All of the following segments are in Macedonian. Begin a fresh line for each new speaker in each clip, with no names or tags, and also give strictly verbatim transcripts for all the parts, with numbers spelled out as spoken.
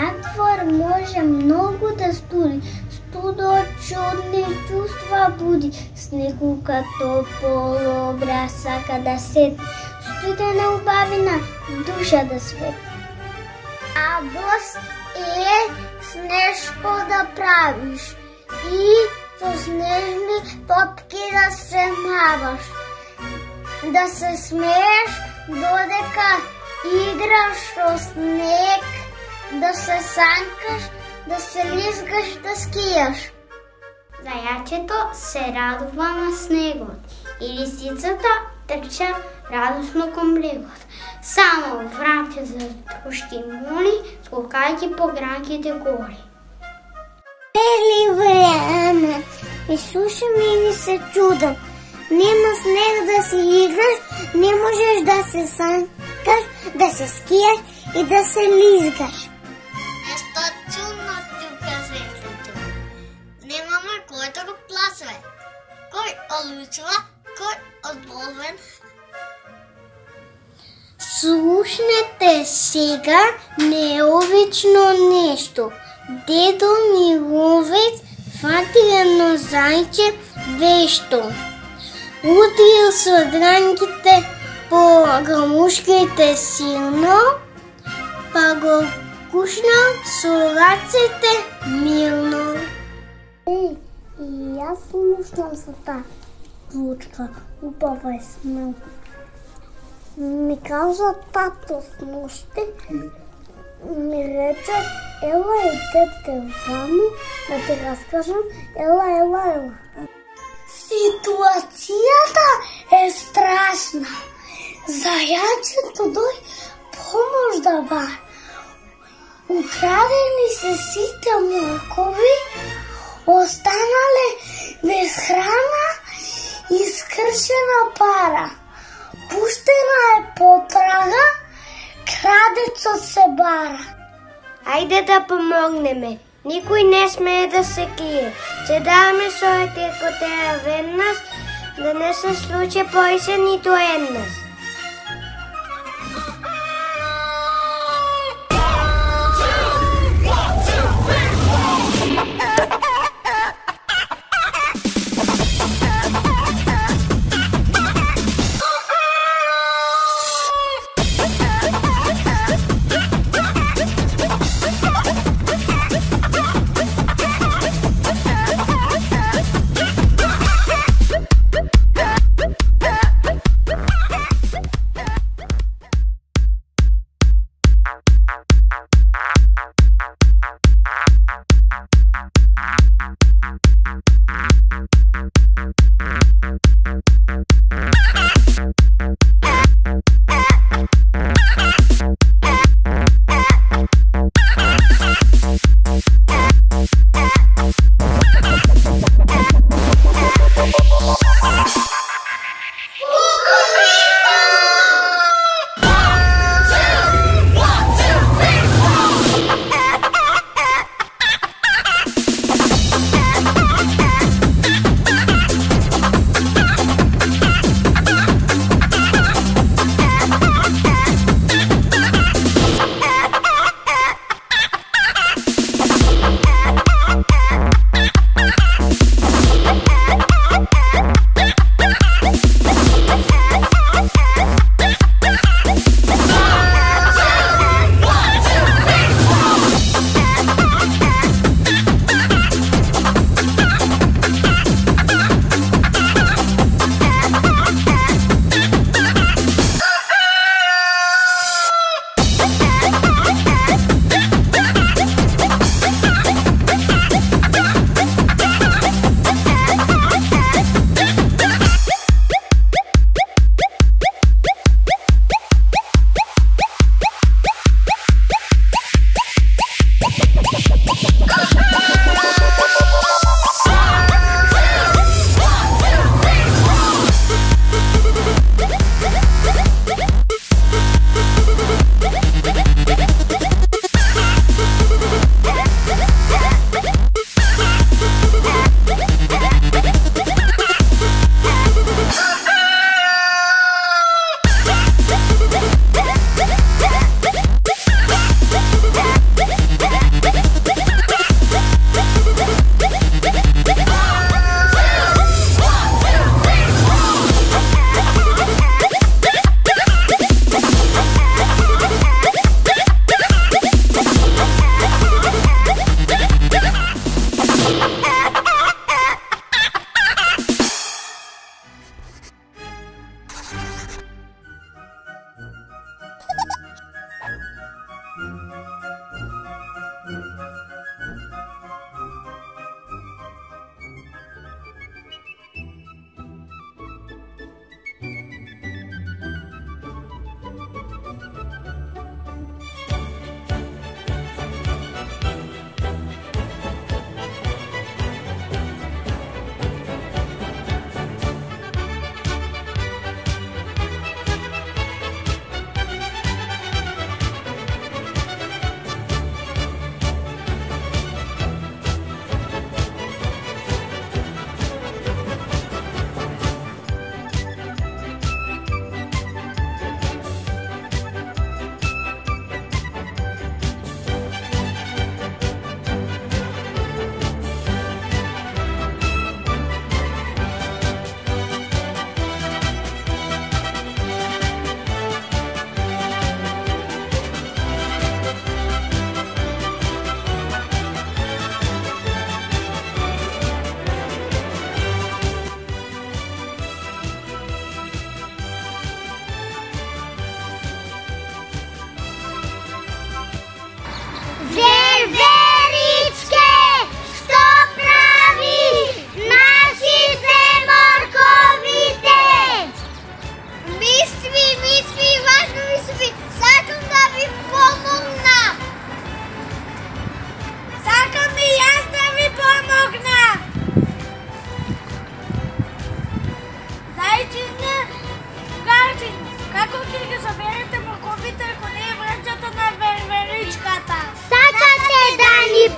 Надвор може много да студи, студо чудни чувства буди, снегу като полуобря сака да сети, студена убавина душа да свети. Радост е с нещо да правиш и с снежни топки да се маваш, да се смееш додека играш со снег, да се санкаш, да се лизгаш, да скияш. Заячето се радува на снегот и лисицата трча радостно към брегот. Само врате за трошки моли, скокайки по гранките гори.
Ели време, и слушам и ми се чудам. Нема снег да си играш, не можеш да се санкаш, да се скияш и да се лизгаш.
Нещо чудно тук светлото. Немаме кой да го пласва. Кой олучва, кой отболвен. Слушнете сега необично нещо. Дедо Миловец фати едно зайче вещо. Удрил с дранките по грамушките силно, па го кушнал с ръцете мирно.
Ей, и аз слушам за тази звучка. Убава е смел. Ми каза тато с нощи, ми рече, ела идете вамо, да ти разкажам, ела, ела, ела. Ситуацията е страшна. Заячето дой помощ да ба. Украдени се сите моркови, останали без храна и скършена пара. Пустена е по прага, крадецът се бара.
Айде да помогнеме. Никой не смее да се кие. Че даваме своите котея веднъж, да не се случи повече нито еднъж.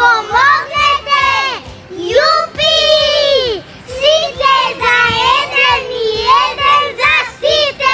помогнете! Јупи! Сите за еден и еден за сите!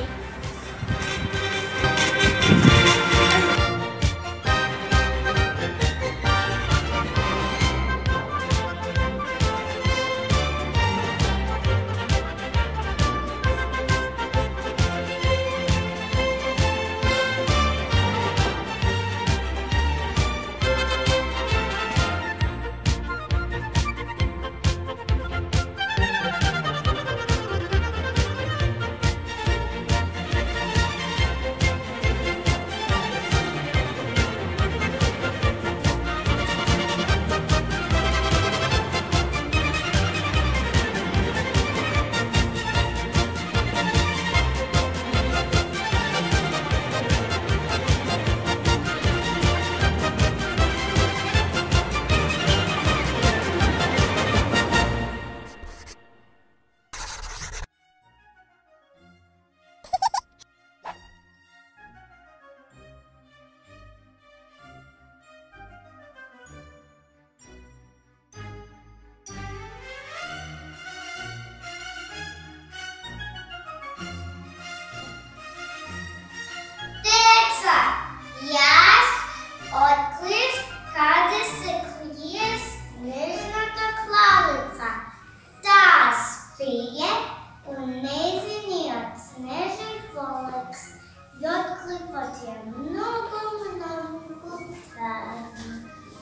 Јас открив каде се крие снежната клалица. Таа спие у нејзиниот снежен дворец и откривот е многу, многу тажна.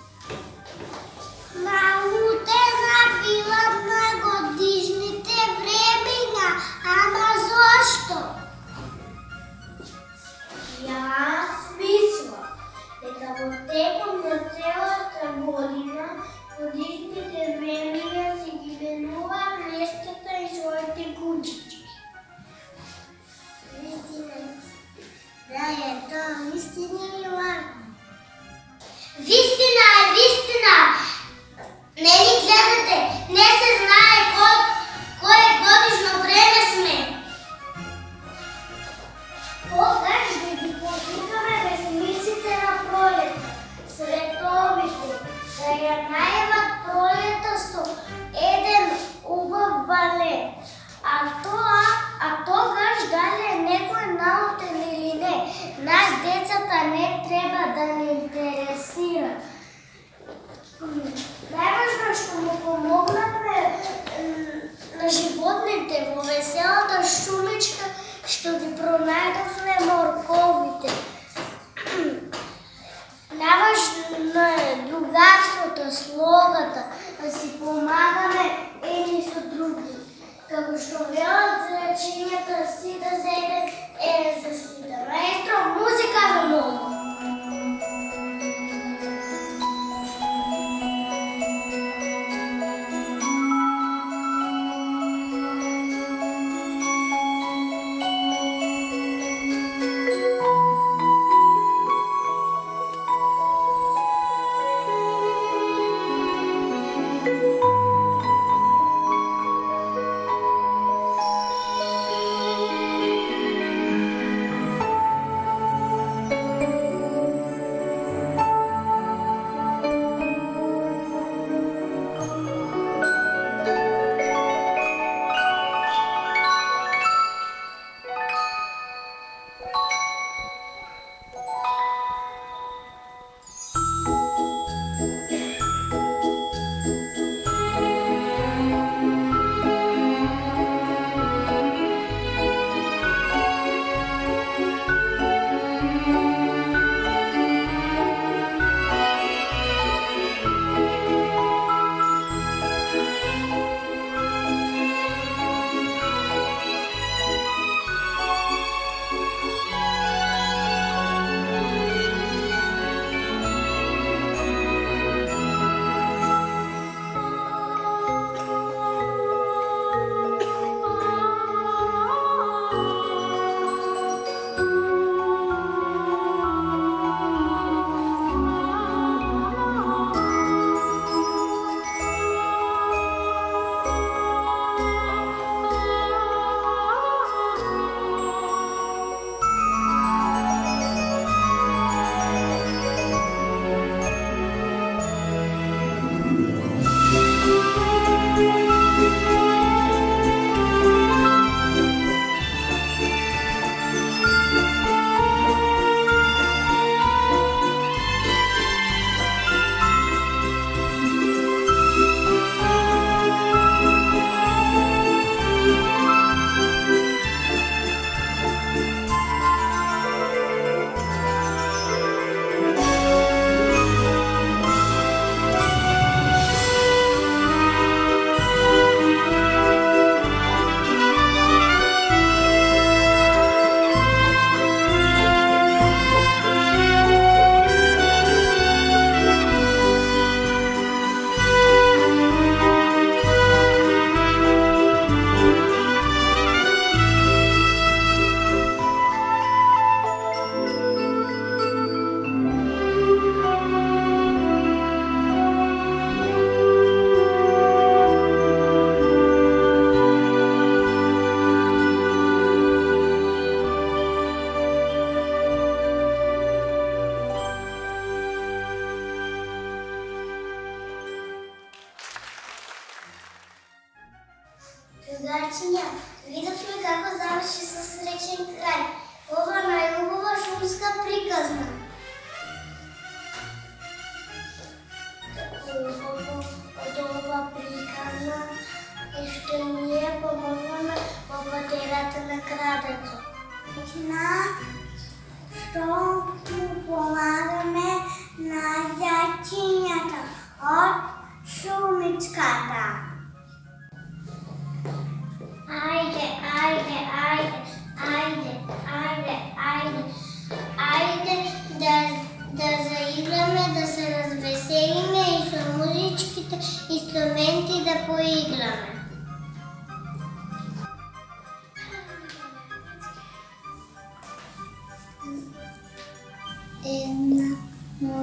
Наутена била на годишните времења, ама зошто? Јас мислам дека во теком на целата година годишните времења си ги менува местата и своите кучички. Вистина, да е тоа вистина и варно. Вистина е вистина! Не ни гледате, не се знае кој, кој годишно време сме. Тогаш да ги повикаме весниците на пролета, световите, да ја најават пролета со еден убав балет. А тоа, а тогаш дали е некој наутен или не, нас децата не треба да ни интересира. Најважно што му помогнаме на животните во веселата шумичка што ги пронајдовме морковите. Најважно е другарството, слогата, да си помагаме едни со други. Како што велат зрачињата сите за еден, еден за сите. Маестро, музика ве молам. Другарчиня, видяхме како заврши със сречен крај. Ова најубава шумска приказна. Тако убаво од ова приказна е што ние помогнаме во потерата на крадецот. На што му помагаме на јачињата од шумичката. Ајде, ајде, ајде, ајде, ајде, ајде, ајде да, да заиграме, да се развеселиме и со музичките инструменти да поиграме. Една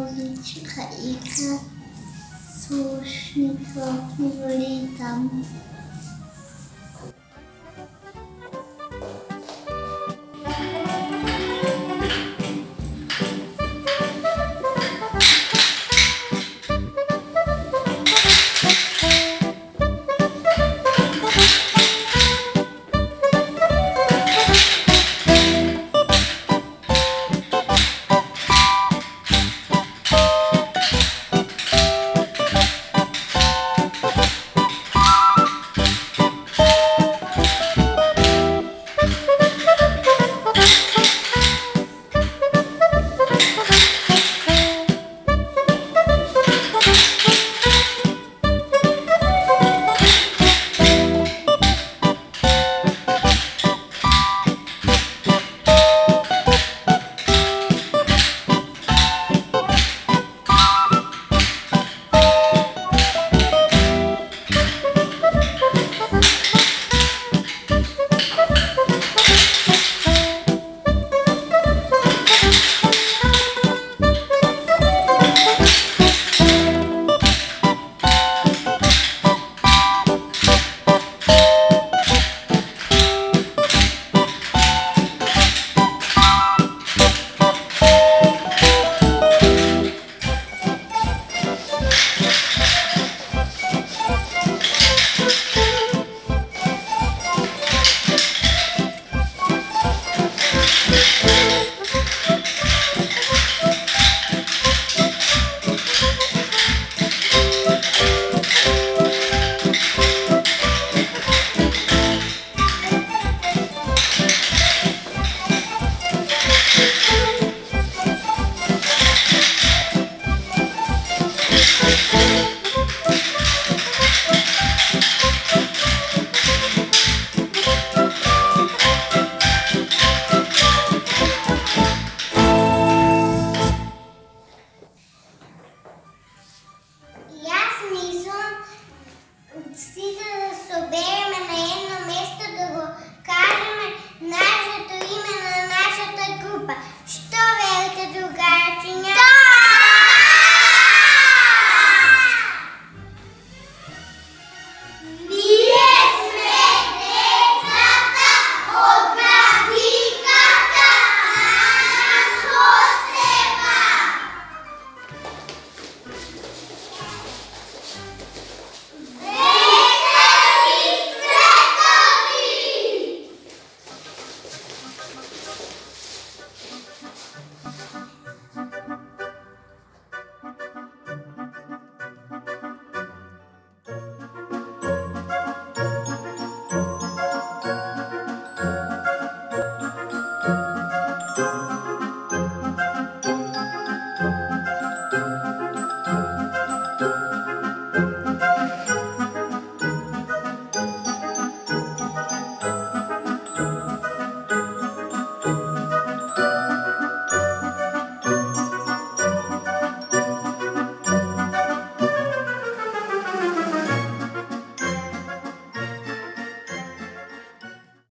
музичка игра слушников ритам.